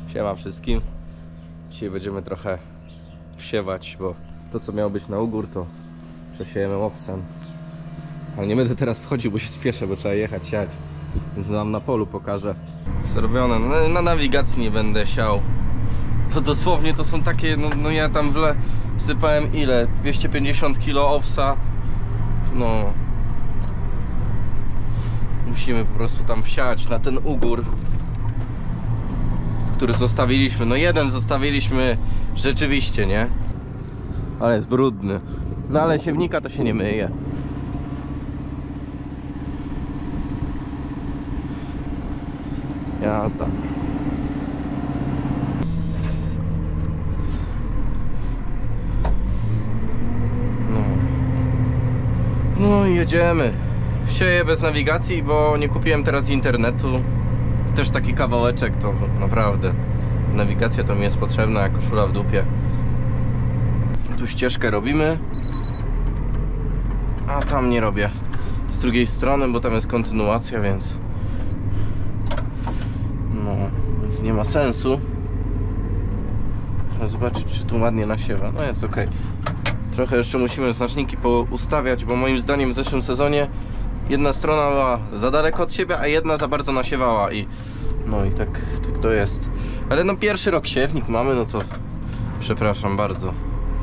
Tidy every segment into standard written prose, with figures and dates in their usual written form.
Siema wszystkim. Dzisiaj będziemy trochę wsiewać, bo to co miało być na ugór to przesiejemy owsem. Ale nie będę teraz wchodził, bo się spieszę, bo trzeba jechać, siać. Więc wam na polu pokażę. Zrobione, no, na nawigacji nie będę siał. To dosłownie to są takie, no ja tam wsypałem ile? 250 kg owsa. No musimy po prostu tam wsiać na ten ugór, który zostawiliśmy. No jeden zostawiliśmy rzeczywiście, nie? Ale jest brudny. No ale siewnika to się nie myje. Jazda. No i jedziemy. Sieję bez nawigacji, bo nie kupiłem teraz internetu. Też taki kawałeczek to naprawdę. Nawigacja to mi jest potrzebna jak koszula w dupie. Tu ścieżkę robimy, a tam nie robię z drugiej strony, bo tam jest kontynuacja, więc więc nie ma sensu. Zobaczyć, czy tu ładnie nasiewa. No jest ok. Trochę jeszcze musimy znaczniki poustawiać, bo moim zdaniem w zeszłym sezonie jedna strona była za daleko od siebie, a jedna za bardzo nasiewała i tak to jest. Ale no pierwszy rok siewnik mamy, no to przepraszam bardzo.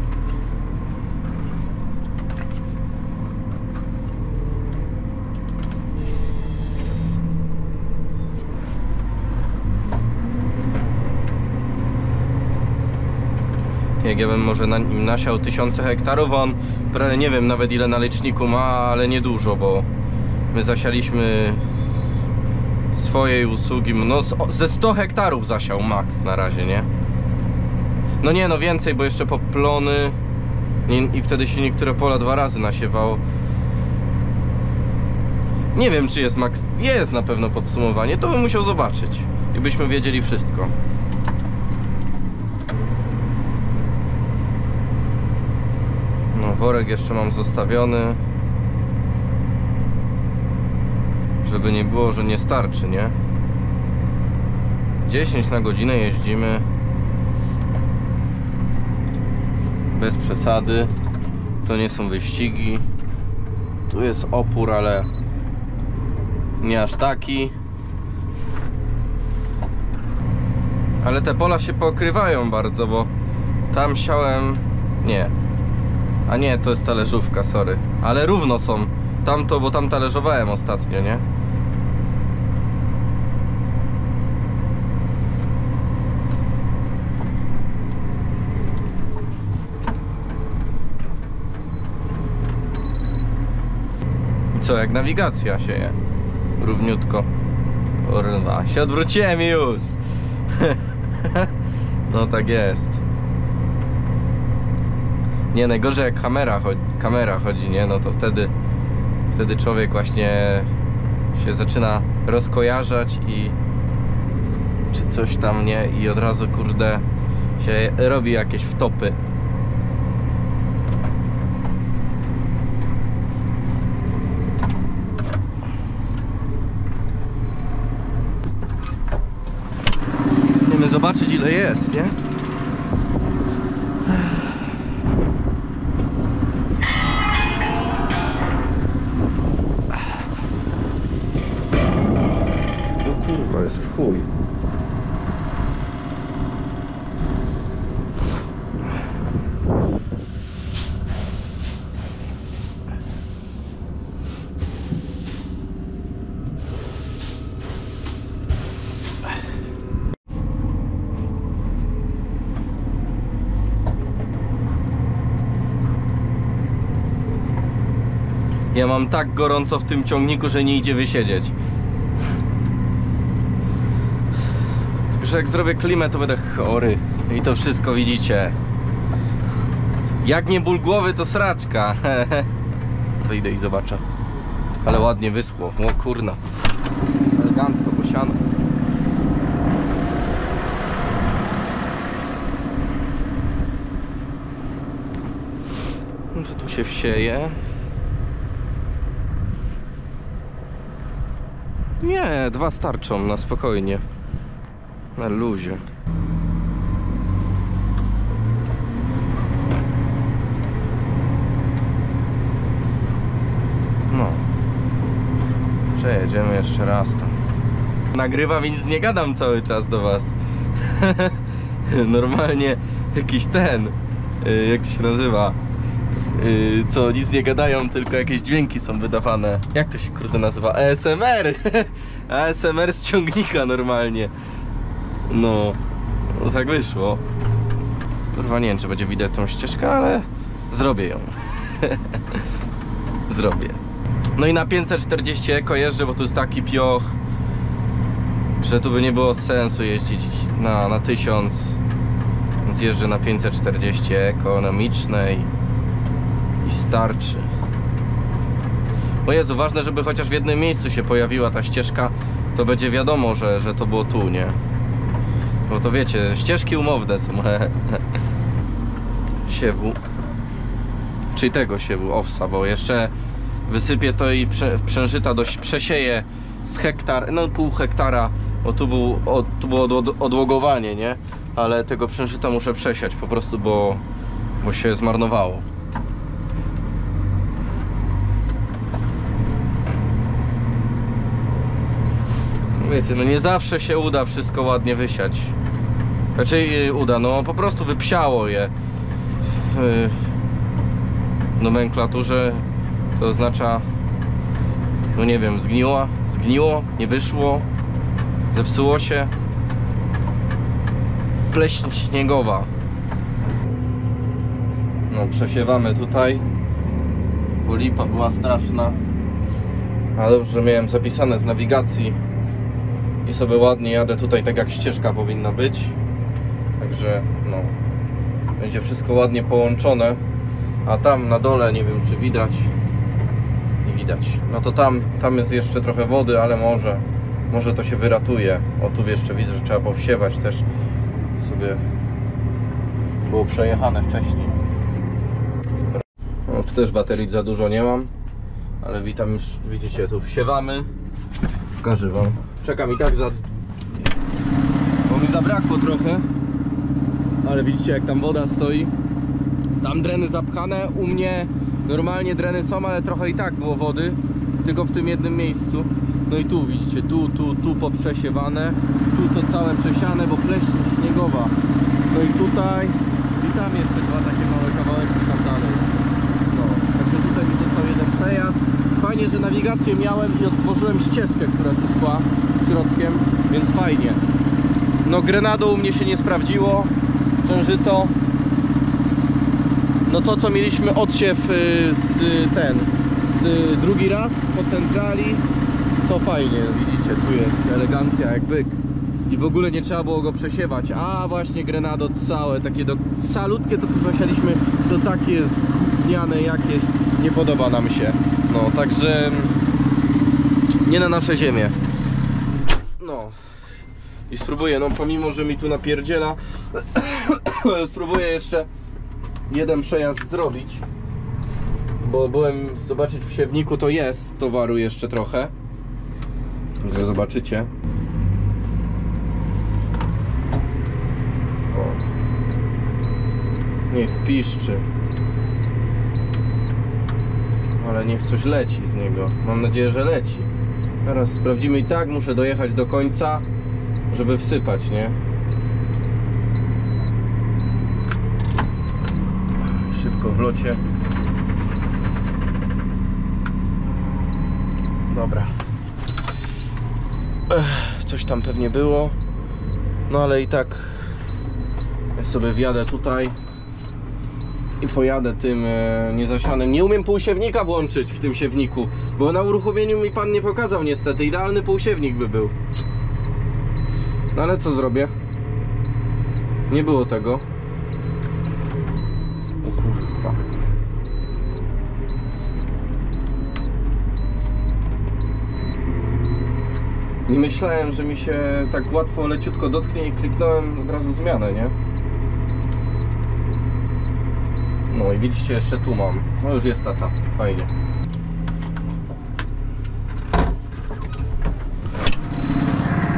Jak ja bym może na nim nasiał 1000 hektarów, on nie wiem nawet ile na liczniku ma, ale niedużo, bo my zasialiśmy swojej usługi, no ze 100 hektarów zasiał max na razie, nie? No nie, no więcej, bo jeszcze poplony i wtedy się niektóre pola 2 razy nasiewało. Nie wiem, czy jest max, jest na pewno podsumowanie, to bym musiał zobaczyć i byśmy wiedzieli wszystko. No, worek jeszcze mam zostawiony, żeby nie było, że nie starczy, nie? 10 na godzinę jeździmy bez przesady. To nie są wyścigi. Tu jest opór, ale nie aż taki. Ale te pola się pokrywają bardzo, bo tam siałem... Nie. A nie, to jest talerzówka, sorry. Ale równo są. Tamto, bo tam talerzowałem ostatnio, nie? I co, jak nawigacja się je? Równiutko. Kurwa, się odwróciłem już. No tak jest. Nie, najgorzej jak kamera chodzi, nie? No to wtedy człowiek właśnie się zaczyna rozkojarzać i czy coś tam, nie? I od razu, kurde, się robi jakieś wtopy. Chcemy zobaczyć, ile jest, nie? Jest w chuj. Ja mam tak gorąco w tym ciągniku, że nie idzie wysiedzieć. Że jak zrobię klimę, to będę chory. I to wszystko widzicie. Jak nie ból głowy, to sraczka. Wyjdę i zobaczę. Ale ładnie wyschło. O kurna. Elegancko posiano. No to tu się wsieje. Nie, 2 starczą na spokojnie. Na luzie. No. Przejedziemy jeszcze raz tam. Nagrywam, więc nie gadam cały czas do was. Normalnie jakiś ten, jak to się nazywa, co nic nie gadają, tylko jakieś dźwięki są wydawane. Jak to się kurde nazywa? ASMR. ASMR z ciągnika normalnie. No tak wyszło. Kurwa, nie wiem, czy będzie widać tą ścieżkę, ale zrobię ją. Zrobię. No i na 540 Eko jeżdżę, bo tu jest taki pioch, że tu by nie było sensu jeździć na 1000. Więc jeżdżę na 540 ekonomicznej i starczy. Bo Jezu, ważne, żeby chociaż w jednym miejscu się pojawiła ta ścieżka, to będzie wiadomo, że to było tu, nie? Bo to wiecie, ścieżki umowne są. Siewu. Czyli tego siewu, owsa, bo jeszcze wysypię to i przężyta dość przesieję z hektar, no pół hektara, bo tu było odłogowanie, nie? Ale tego przężyta muszę przesiać po prostu, bo się zmarnowało. Wiecie, no nie zawsze się uda wszystko ładnie wysiać. Znaczy uda, no po prostu wypsiało je w nomenklaturze. To oznacza, no nie wiem, zgniło, nie wyszło, zepsuło się. Pleśń śniegowa. No przesiewamy tutaj, bo lipa była straszna. A dobrze, że miałem zapisane z nawigacji i sobie ładnie jadę tutaj tak jak ścieżka powinna być. Także no, będzie wszystko ładnie połączone. A tam na dole, nie wiem czy widać. Nie widać. No to tam jest jeszcze trochę wody, ale może to się wyratuje. O, tu jeszcze widzę, że trzeba powsiewać też. Sobie było przejechane wcześniej. No, tu też baterii za dużo nie mam, ale witam, już widzicie, tu wsiewamy. Pokażę wam. Czekam i tak bo mi zabrakło trochę, ale widzicie jak tam woda stoi. Tam dreny zapchane, u mnie normalnie dreny są, ale trochę i tak było wody, tylko w tym jednym miejscu. No i tu widzicie, tu poprzesiewane, tu to całe przesiane, bo pleśń śniegowa. No i tutaj i tam jeszcze dwa takie małe kawałeczki tam dalej. No, także tutaj mi został jeden przejazd. Fajnie, że nawigację miałem i otworzyłem ścieżkę, która tu szła środkiem, więc fajnie. No Grenado u mnie się nie sprawdziło, przężyto. No to co mieliśmy odsiew drugi raz po centrali, to fajnie, widzicie, tu jest elegancja jak byk. I w ogóle nie trzeba było go przesiewać. A właśnie Grenado całe, takie salutkie, to co zasialiśmy, to takie jest gówniane jakieś, nie podoba nam się. No, także nie na nasze ziemię. No i spróbuję, no pomimo, że mi tu napierdziela, spróbuję jeszcze jeden przejazd zrobić, bo byłem zobaczyć w siewniku, to jest towaru jeszcze trochę, także zobaczycie. O. Niech piszczy, ale niech coś leci z niego, mam nadzieję, że leci. Teraz sprawdzimy, i tak muszę dojechać do końca, żeby wsypać, nie? Szybko w locie. Dobra. Coś tam pewnie było. No ale i tak ja sobie wjadę tutaj i pojadę tym niezasianym. Nie umiem półsiewnika włączyć w tym siewniku, bo na uruchomieniu mi pan nie pokazał niestety. Idealny półsiewnik by był. No ale co zrobię? Nie było tego. O kurwa. Nie myślałem, że mi się tak łatwo, leciutko dotknie i kliknąłem od razu zmianę, nie? No i widzicie, jeszcze tu mam. No już jest tata, fajnie.